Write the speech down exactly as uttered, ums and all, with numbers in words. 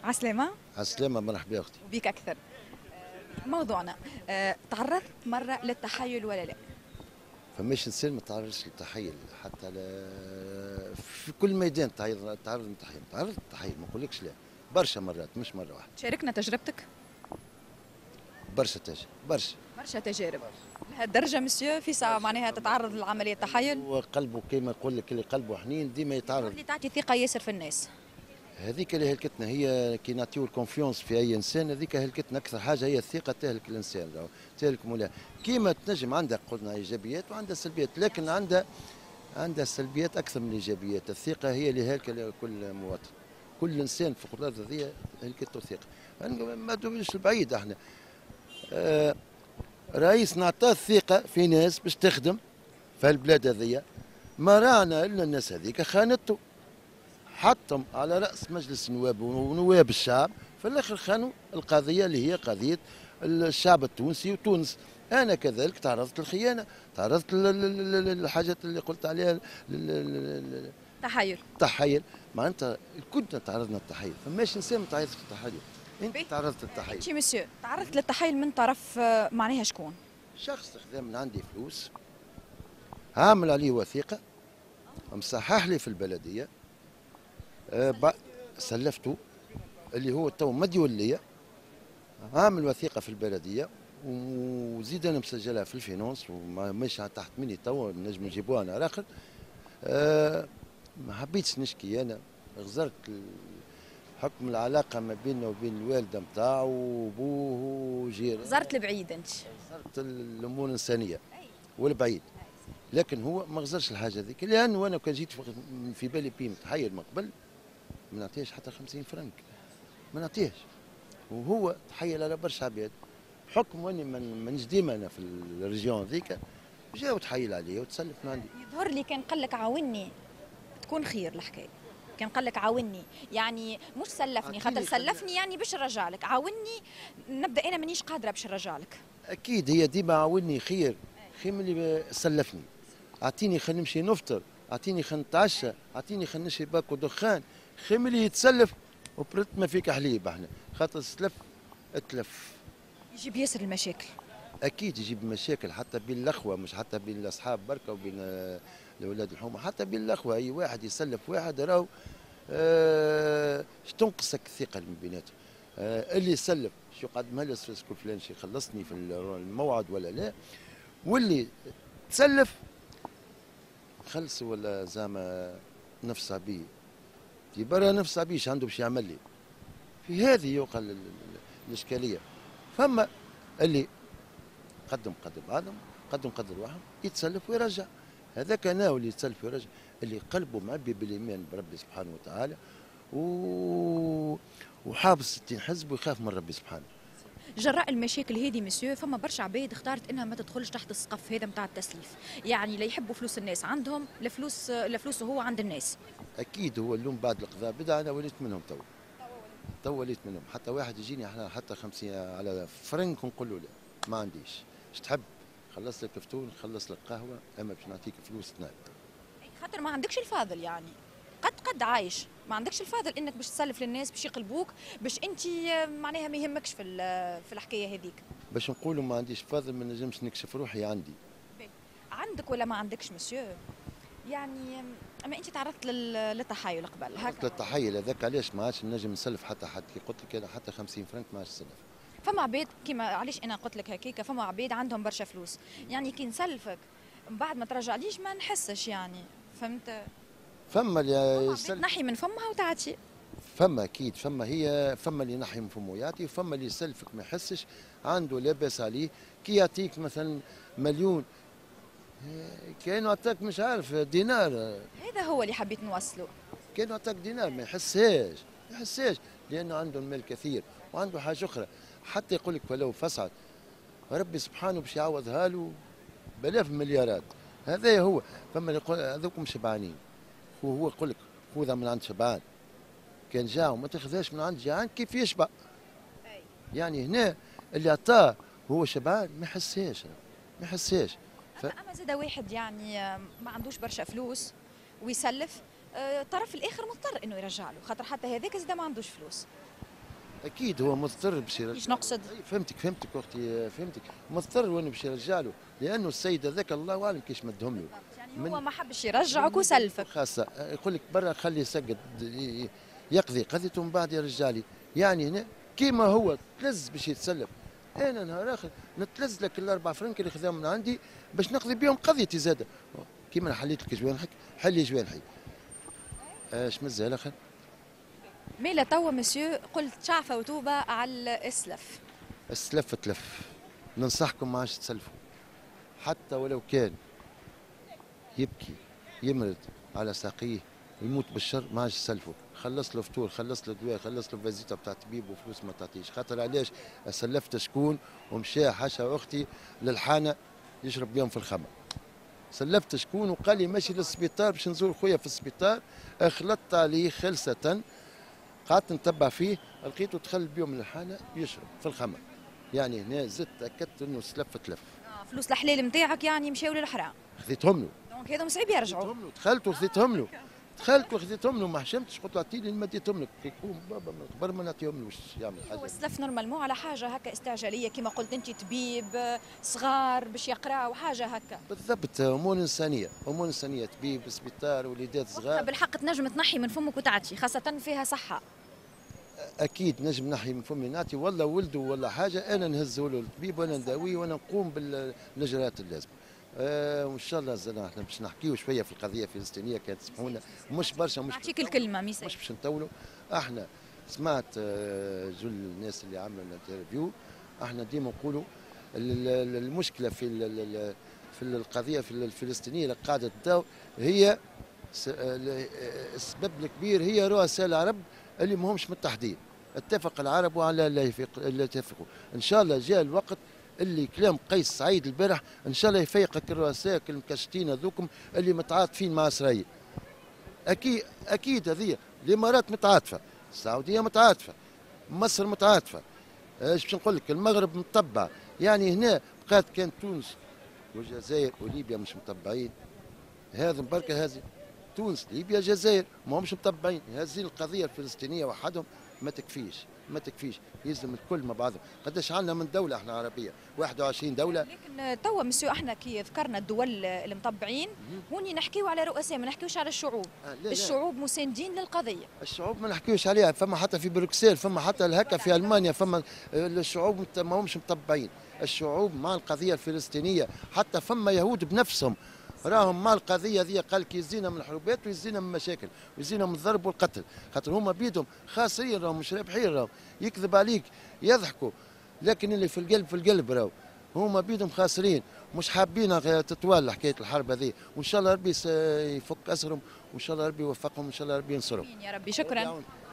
عسلامة. عسلامة، مرحبا أختي. وبيك أكثر. موضوعنا أه، تعرضت مرة للتحايل ولا لا؟ فماش إنسان ما تعرضش للتحايل، حتى ل... في كل ميدان تعرض تعرض للتحايل، تعرض للتحايل ما نقولكش لا، برشا مرات مش مرة واحدة. شاركنا تجربتك. برشا تاج برشا برشا تجارب لهالدرجة مسيو في ساعة معناها تتعرض لعملية تحايل؟ وقلبه كيما يقول لك اللي قلبه حنين ديما يتعرض. اللي تعطي ثقة ياسر في الناس. هذيك اللي هلكتنا، هي كي نعطيو الكونفيونس في اي انسان، هذيك هلكتنا اكثر حاجه، هي الثقه تهلك الانسان، راهو تهلك مولاها. كيما تنجم عندها قلنا ايجابيات وعندها سلبيات، لكن عندها عندها سلبيات اكثر من الايجابيات. الثقه هي اللي هالكه لكل مواطن، كل انسان في الارض هذه هلكته الثقه. ما دوبش البعيد احنا آه رئيس نعطاه الثقه في ناس باش تخدم في البلاد هذه، ما رانا الا الناس هذيك خانته، حطم على رأس مجلس النواب ونواب الشعب، في الآخر خانوا القضية اللي هي قضية الشعب التونسي وتونس. أنا كذلك تعرضت للخيانة، تعرضت للحاجات اللي قلت عليها تحايل. التحايل، معناتها كلنا تعرضنا للتحايل، فماش إنسان ما تعرضش للتحايل. أنت تعرضت للتحايل. أنت مسيو تعرضت للتحايل من طرف آه، معناها شكون؟ شخص خذا من عندي فلوس، عامل عليه وثيقة، مصحح لي في البلدية، أه سلفته اللي هو تو مديون ليا، عامل وثيقه في البلديه وزيد انا مسجلها في الفينونس ومش تحت مني تو، نجم نجيبوها انا راخر. أه ما حبيتش نشكي، انا غزرت حكم العلاقه ما بيننا وبين الوالده نتاعو وابوه وجير، غزرت البعيد انت. غزرت الامور الانسانيه والبعيد، لكن هو ما غزرش الحاجه هذيك، لانه انا كان جيت في بالي بيه متحير من قبل ما نعطيهش حتى خمسين فرنك، ما نعطيهش، وهو تحيل على برشا عباد، بحكم واني مانيش ديما انا في الريجيون ذيك، جا وتحيل عليه وتسلف من عندي. يظهر لي كان قال لك عاوني تكون خير الحكايه، كان قال لك عاوني يعني مش سلفني، خاطر سلفني يعني باش نرجع لك، عاوني نبدا انا مانيش قادره باش نرجع لك. اكيد هي ديما عاوني خير، خير من اللي سلفني. اعطيني خلينا نمشي نفطر، اعطيني خلينا نتعشى، اعطيني خلينا نشري باكو دخان، خير من اللي يتسلف وبرت ما فيك حليب. احنا خاطر السلف اتلف يجيب ياسر المشاكل. اكيد يجيب مشاكل، حتى بين الاخوه، مش حتى بين الاصحاب بركه وبين الاولاد الحومه، حتى بين الاخوه. اي واحد يسلف واحد راهو أه تنقصك الثقه من بيناتهم. أه اللي يسلف شو قدمها لي سكو فلان شي خلصني في الموعد ولا لا، واللي تسلف خلص ولا زعما نفسها بيه يبرى نفسها بيش عنده باش يعمل لي. في هذه يوقع الاشكاليه. فما اللي قدم قدر بعضهم، قدم قدر واحد يتسلف ويرجع، هذاك انا واللي يتسلف ويرجع اللي قلبه معبي بالايمان بربي سبحانه وتعالى و... وحافظ ستين حزب ويخاف من ربي سبحانه. جراء المشاكل هذه مسيو فما برشا عباد اختارت انها ما تدخلش تحت السقف هذا نتاع التسليف، يعني لا يحبوا فلوس الناس عندهم لا فلوس لا فلوسه هو عند الناس. اكيد هو اللوم بعد القضاء بدا، انا وليت منهم تو تو وليت منهم. حتى واحد يجيني احنا حتى خمسين على فرنك نقول له لا ما عنديش، ايش تحب خلص لك الفطور نخلص لك قهوه، اما باش نعطيك فلوس تنام. خاطر ما عندكش الفاضل، يعني قد قد عايش ما عندكش الفاضل انك باش تسلف للناس باش يقلبوك، باش انت معناها ما يهمكش في في الحكايه هذيك. باش نقولوا ما عنديش فاضل ما نجمش نكشف روحي عندي. عندك ولا ما عندكش مسيو؟ يعني اما انت تعرضت للتحايل قبل هكا. للتحايل هذاك علاش ما عادش نجم نسلف حتى حد، كي قلت لك انا حتى خمسين فرنك ما عادش نسلف. فما عباد كيما علاش انا قلت لك هكاك، فما عباد عندهم برشا فلوس، يعني كي نسلفك من بعد ما ترجعليش ما نحسش، يعني فهمت. فما اللي تنحي من فمها وتعطي. فما اكيد، فما هي فما اللي ينحي من فمه ويعطي، وفما اللي يسلفك ما يحسش عنده لاباس عليه. كي يعطيك مثلا مليون كانوا عطاك مش عارف دينار، هذا هو اللي حبيت نوصله. كانوا عطاك دينار ما يحسهاش ما يحسهاش لانه عنده المال كثير وعنده حاجه اخرى، حتى يقول لك ولو فسعت ربي سبحانه باش يعوضها له بلاف مليارات. هذا هو. فما اللي يقول هذوكم شبعانين، وهو يقول لك خذها من عند شبعان، كان جاع وما تاخذهاش من عند جيعان كيف يشبع؟ يعني هنا اللي عطاه هو شبعان ما يحسهاش ما يحسهاش. ف... اما زاد واحد يعني ما عندوش برشا فلوس ويسلف، الطرف الاخر مضطر انه يرجع له، خاطر حتى هذاك زاد ما عندوش فلوس. اكيد هو مضطر باش يرجع. ايش نقصد؟ فهمتك فهمتك اختي فهمتك، مضطر وانا باش يرجع له، لانه السيد هذاك الله اعلم كيش مدهم له. يعني هو ما حبش يرجعك وسلفك. خاصه يقول لك برا خليه يسقط يقضي قضيته من بعد يرجع لي، يعني هنا كيما هو تلز باش يتسلف، انا نهار اخر نتلز لك الاربع فرنك اللي خذاهم من عندي باش نقضي بهم قضيتي زاده، كيما انا حليت لك جوانحك حلي جوانحي. اش مزال اخر؟ ميلا توا مسيو قلت شعفة وتوبة على السلف. السلف تلف، ننصحكم ما عادش تسلفوا، حتى ولو كان يبكي يمرض على ساقيه يموت بالشر ما عادش تسلفوا، خلص له فطور، خلص له دواء، خلص له فازيتا بتاع طبيب وفلوس ما تعطيش، خاطر علاش؟ سلفت شكون ومشى حاشا اختي للحانه يشرب بيهم في الخمر. سلفت شكون وقال لي ماشي للسبيطار باش نزور خويا في السبيطار، اخلطت عليه خلصه، قعدت نتبع فيه لقيته دخل بيهم للحانه يشرب في الخمر. يعني هنا زدت تاكدت انه سلف تلف. آه فلوس الحلال نتاعك يعني مشاو للحرام. خذيتهم له. دونك هذا صعيب يرجعوا. خذيتهم له، دخلت وخذيتهم له. دخلت وخذيتهم له ما حشمتش، قلت له اعطيني اللي مديتهم لك، يكون بابا من قبل ما نعطيهم له واش يعمل حاجه. هو السلف نورمال مو على حاجه هكا استعجاليه كما قلت انت، طبيب صغار باش يقراوا حاجه هكا. بالضبط، امور انسانيه، امور انسانيه، طبيب سبيطار وليدات صغار. بالحق تنجم تنحي من فمك وتعطي، خاصه فيها صحه. اكيد نجم نحي من فمي نعطي، ولا ولده ولا حاجه انا نهزه له الطبيب وانا نداويه وانا نقوم بالاجراءات اللازمه. آه وان شاء الله زلنا احنا باش نحكيو شويه في القضيه الفلسطينيه كانت تسمحونا، مش برشا، مش نعطيك الكلمه ميسي. مش باش نطولوا. احنا سمعت آه جل الناس اللي عملوا الانترفيو، احنا ديما نقولوا المشكله في في القضيه في الفلسطينيه اللي قاعده تداو هي السبب الكبير هي رؤساء العرب اللي ما همش متحدين. اتفق العرب على لا يتفقوا. ان شاء الله جاء الوقت اللي كلام قيس سعيد البارح ان شاء الله يفيقك الرؤساء المكشتين هذوكم اللي متعاطفين مع اسرائيل. اكيد اكيد هذه الامارات متعاطفه، السعوديه متعاطفه، مصر متعاطفه، ايش باش نقول لك، المغرب مطبع، يعني هنا بقات كان تونس والجزائر وليبيا مش مطبعين. هذا بركه هذه تونس ليبيا الجزائر ما همش مطبعين، هذه القضيه الفلسطينيه وحدهم ما تكفيش ما تكفيش، يلزم الكل مع بعضهم. قداش عندنا من دوله احنا عربيه؟ واحد وعشرين دوله. لكن توا مسيو احنا كي ذكرنا الدول المطبعين هوني نحكيو على رؤساء ما نحكيوش على الشعوب. آه لا الشعوب لا. مساندين للقضيه. الشعوب ما نحكيوش عليها، فما حتى في بروكسل، فما حتى هكا في المانيا، فما الشعوب ما همش مطبعين. الشعوب مع القضيه الفلسطينيه، حتى فما يهود بنفسهم راهم مع القضيه ذي، قال لك يزينا من الحروبات ويزينا من المشاكل ويزينا من الضرب والقتل، خاطر هما بيدهم خاسرين، راهم مش رابحين، راهم يكذب عليك يضحكوا، لكن اللي في القلب في القلب راهو هما بيدهم خاسرين، مش حابين تتوالى حكايه الحرب هذه، وان شاء الله ربي يفك اسرهم، وان شاء الله ربي يوفقهم، وان شاء الله ربي ينصرهم. يا ربي شكرا.